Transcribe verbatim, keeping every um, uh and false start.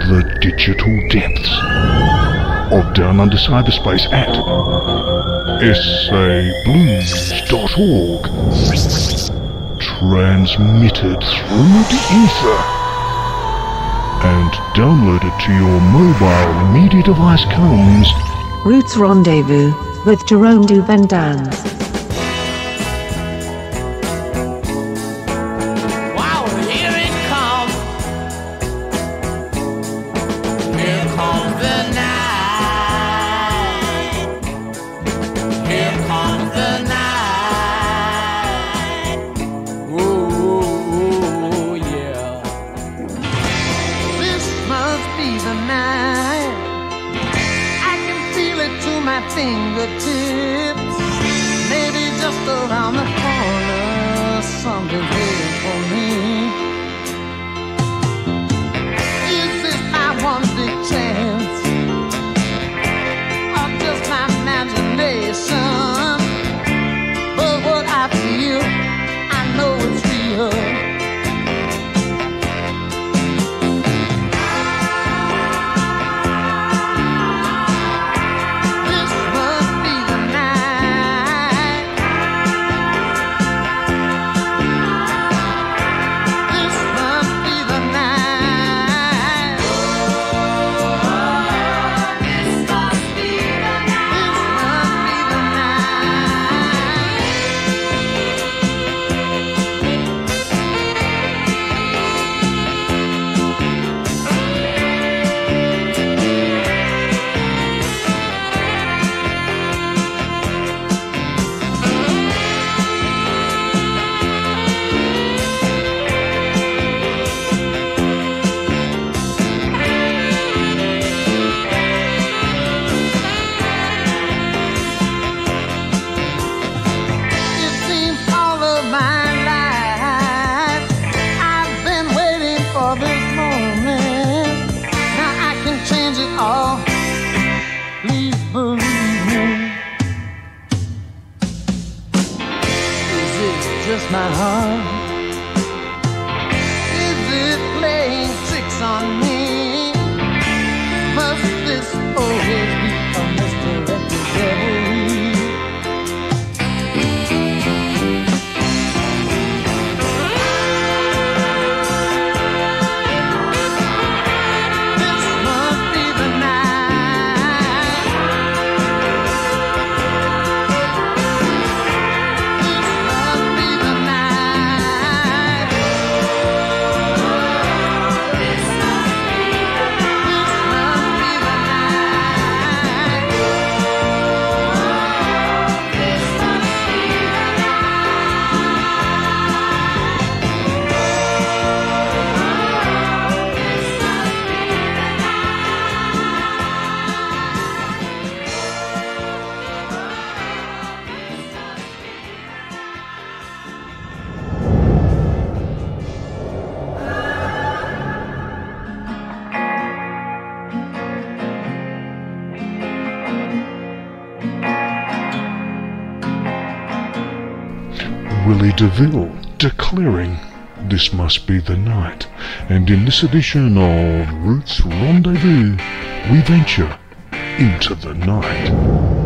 the digital depths of Down Under Cyberspace at s a blues dot org, transmitted through the ether and downloaded to your mobile media device comes Roots Rendezvous with Jerome Duvendans. Fingertips, maybe just around the corner, something's waiting for me. Is this my one big chance, or just my imagination? But what I feel, I know it's real. Please believe me. Is it just my heart? Is it playing tricks on me? Must this always be a misdirected reverie? Willie DeVille declaring this must be the night, and in this edition of Roots Rendezvous we venture into the night.